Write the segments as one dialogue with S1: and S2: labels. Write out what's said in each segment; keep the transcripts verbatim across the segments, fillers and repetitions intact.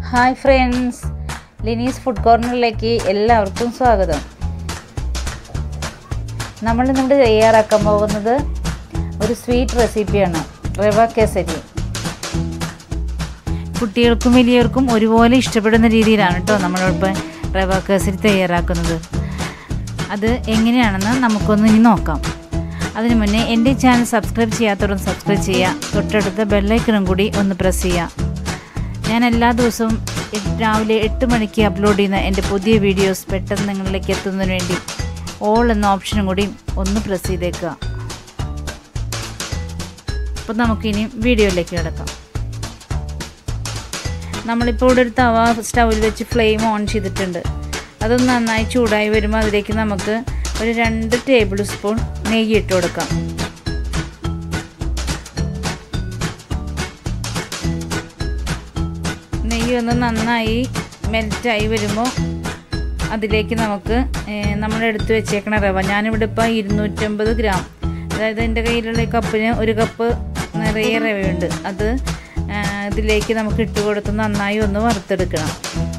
S1: Hi friends, Lini's food കോർണറിലേക്ക് എല്ലാവർക്കും സ്വാഗതം. നമ്മൾ ഇന്നിവിടെ തയ്യാറാക്കാൻ പോകുന്നത് ഒരു സ്വീറ്റ് റെസിപ്പിയാണ്, റവ കേസരി. കുട്ടികൾക്കും വലിയവർക്കും ഒരുപോലെ ഇഷ്ടപ്പെടുന്ന രീതിയിലാണ് കേട്ടോ നമ്മളിപ്പോൾ റവ കേസരി തയ്യാറാക്കുന്നത്. അത് എങ്ങനെയാണെന്ന് നമുക്കൊന്ന് ഇനി നോക്കാം. അതിനു മുന്നേ എൻ്റെ ചാനൽ സബ്സ്ക്രൈബ് ചെയ്യാത്തവരും സബ്സ്ക്രൈബ് ചെയ്യുക, തൊട്ടടുത്ത ബെല്ലൈക്കണും കൂടി ഒന്ന് പ്രസ് ചെയ്യുക. ഞാൻ എല്ലാ ദിവസവും രാവിലെ എട്ട് മണിക്ക് അപ്ലോഡ് ചെയ്യുന്ന എൻ്റെ പുതിയ വീഡിയോസ് പെട്ടെന്ന് നിങ്ങളിലേക്ക് എത്തുന്നതിന് വേണ്ടി ഓൾ എന്ന ഓപ്ഷനും കൂടി ഒന്ന് പ്രസ് ചെയ്തേക്കുക. അപ്പോൾ നമുക്കിനി വീഡിയോയിലേക്ക് കിടക്കാം. നമ്മളിപ്പോൾ ഇവിടെ ഒരു തവ സ്റ്റൗവിൽ വെച്ച് ഫ്ലെയിം ഓൺ ചെയ്തിട്ടുണ്ട്. അതൊന്ന് നന്നായി ചൂടായി വരുമ്പോൾ അതിലേക്ക് നമുക്ക് ഒരു രണ്ട് ടേബിൾ സ്പൂൺ നെയ്യ് ഇട്ട് കൊടുക്കാം. നെയ്യ് ഒന്ന് നന്നായി മെൽറ്റായി വരുമ്പോൾ അതിലേക്ക് നമുക്ക് നമ്മൾ എടുത്ത് വെച്ചേക്കണ റവ, ഞാനിവിടെ ഇപ്പോൾ ഇരുന്നൂറ്റമ്പത് ഗ്രാം, അതായത് എൻ്റെ കയ്യിലുള്ള കപ്പിന് ഒരു കപ്പ് നിറയെ റവയുണ്ട്, അത് ഇതിലേക്ക് നമുക്ക് ഇട്ട് കൊടുത്ത് നന്നായി ഒന്ന് വറുത്തെടുക്കണം.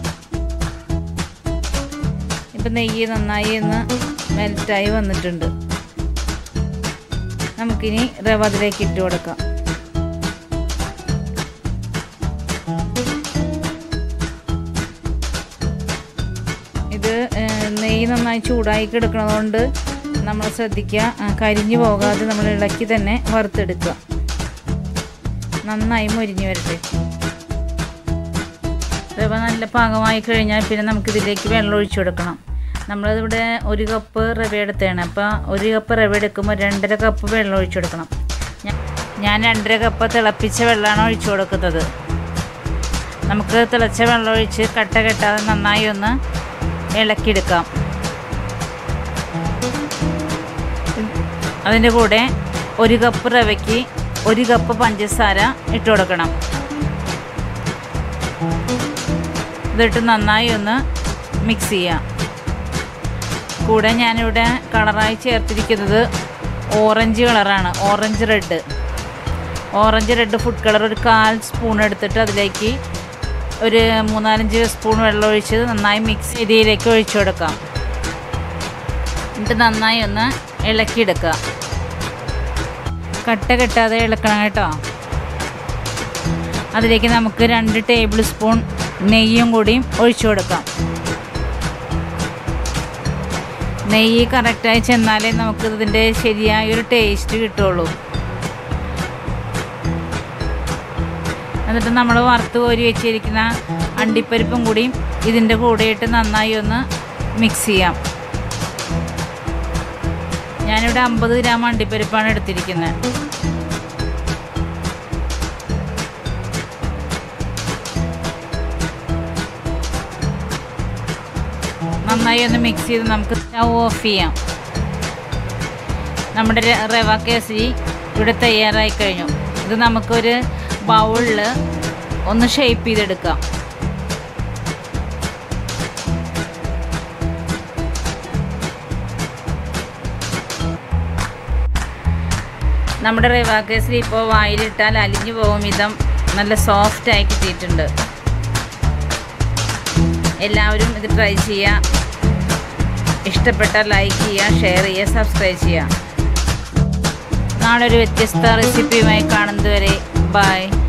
S1: ഇപ്പം നെയ്യ് നന്നായി ഒന്ന് മെൽറ്റായി വന്നിട്ടുണ്ട്. നമുക്കിനി റവ അതിലേക്ക് ഇട്ട് കൊടുക്കാം. ഇത് നെയ്യ് നന്നായി ചൂടായി കിടക്കുന്നതുകൊണ്ട് നമ്മൾ ശ്രദ്ധിക്കുക, കരിഞ്ഞു പോകാതെ നമ്മൾ ഇളക്കി തന്നെ വറുത്തെടുക്കുക. നന്നായി മൊരിഞ്ഞ് വരട്ടെ. റവ നല്ല പാകമായി കഴിഞ്ഞാൽ പിന്നെ നമുക്കിതിലേക്ക് വെള്ളം ഒഴിച്ചു കൊടുക്കണം. നമ്മളിവിടെ ഒരു കപ്പ് റവ എടുത്തതാണ്, അപ്പോൾ ഒരു കപ്പ് റവ എടുക്കുമ്പോൾ രണ്ടര കപ്പ് വെള്ളം ഒഴിച്ചു കൊടുക്കണം. ഞാൻ രണ്ടര കപ്പ് തിളപ്പിച്ച വെള്ളമാണ് ഒഴിച്ചു കൊടുക്കുന്നത്. നമുക്ക് തിളച്ച വെള്ളം ഒഴിച്ച് കട്ട കെട്ടാതെ നന്നായി ഒന്ന് ഇളക്കിയെടുക്കാം. അതിൻ്റെ കൂടെ ഒരു കപ്പ് റവയ്ക്ക് ഒരു കപ്പ് പഞ്ചസാര ഇട്ട് കൊടുക്കണം. ഇതിട്ട് നന്നായി ഒന്ന് മിക്സ് ചെയ്യാം. കൂടെ ഞാനിവിടെ കളറായി ചേർത്തിരിക്കുന്നത് ഓറഞ്ച് കളറാണ്, orange red. Orange red food colour ഒരു കാൽ സ്പൂൺ എടുത്തിട്ട് അതിലേക്ക് ഒരു മൂന്നാലഞ്ച് സ്പൂൺ വെള്ളം ഒഴിച്ച് നന്നായി മിക്സ് ചെയ്തതിലേക്ക് ഒഴിച്ചു കൊടുക്കാം. എന്നിട്ട് നന്നായി ഒന്ന് ഇളക്കിയെടുക്കുക. കട്ട കെട്ടാതെ ഇളക്കണം കേട്ടോ. അതിലേക്ക് നമുക്ക് രണ്ട് ടേബിൾ സ്പൂൺ നെയ്യും കൂടിയും ഒഴിച്ചു കൊടുക്കാം. നെയ്യ് കറക്റ്റായി ചെന്നാലേ നമുക്ക് ഇതിൻ്റെ ശരിയായൊരു ടേസ്റ്റ് കിട്ടുള്ളൂ. എന്നിട്ട് നമ്മൾ വറുത്ത് കോരി വെച്ചിരിക്കുന്ന അണ്ടിപ്പരിപ്പും കൂടി ഇതിൻ്റെ കൂടെയിട്ട് നന്നായി ഒന്ന് മിക്സ് ചെയ്യാം. ഞാനിവിടെ അമ്പത് ഗ്രാം അണ്ടിപ്പരിപ്പാണ് എടുത്തിരിക്കുന്നത്. നന്നായി ഒന്ന് മിക്സ് ചെയ്ത് നമുക്ക് സ്റ്റൗ ഓഫ് ചെയ്യാം. നമ്മുടെ റവ കേസരി ഇവിടെ തയ്യാറായി കഴിഞ്ഞു. ഇത് നമുക്കൊരു ബൗളിൽ ഒന്ന് ഷേപ്പ് ചെയ്തെടുക്കാം. നമ്മുടെ റവ കേസരി ഇപ്പോൾ വായിലിട്ടാൽ അലിഞ്ഞു പോകും വിധം നല്ല സോഫ്റ്റായി കിട്ടിയിട്ടുണ്ട്. എല്ലാവരും ഇത് ട്രൈ ചെയ്യുക. ഇഷ്ടപ്പെട്ടാൽ ലൈക്ക് ചെയ്യുക, ഷെയർ ചെയ്യുക, സബ്സ്ക്രൈബ് ചെയ്യുക. നാളെ ഒരു വ്യത്യസ്ത റെസിപ്പിയുമായി കാണുന്നതുവരെ ബൈ.